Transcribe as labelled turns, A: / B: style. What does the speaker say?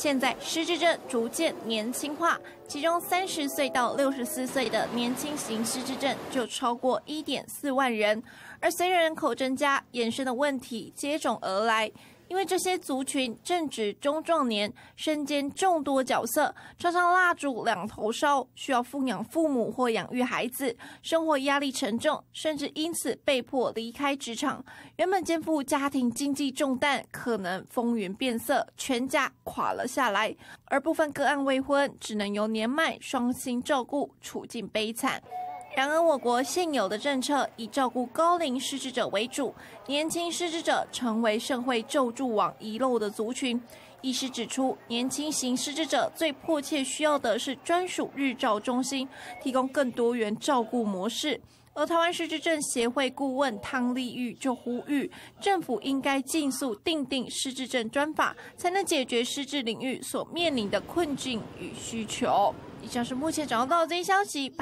A: 现在失智症逐渐年轻化，其中30岁到64岁的年轻型失智症就超过1.4万人。而随着人口增加，衍生的问题接踵而来。因为这些族群正值中壮年，身兼众多角色，常常蜡烛两头烧，需要奉养父母或养育孩子，生活压力沉重，甚至因此被迫离开职场。原本肩负家庭经济重担，可能风云变色，全家垮了下来。而部分个案未婚，只能由年迈双薪照顾，处境悲惨。然而，我国现有的政策以照顾高龄失智者为主，年轻失智者成为社会救助网遗漏的族群。医师指出，年轻型失智者最迫切需要的是专属日照中心，提供更多元照顾模式。而台湾失智症协会顾问汤丽玉就呼吁，政府应该尽速订定失智症专法，才能解决失智领域所面临的困境与需求。以上是目前掌握到的这些消息。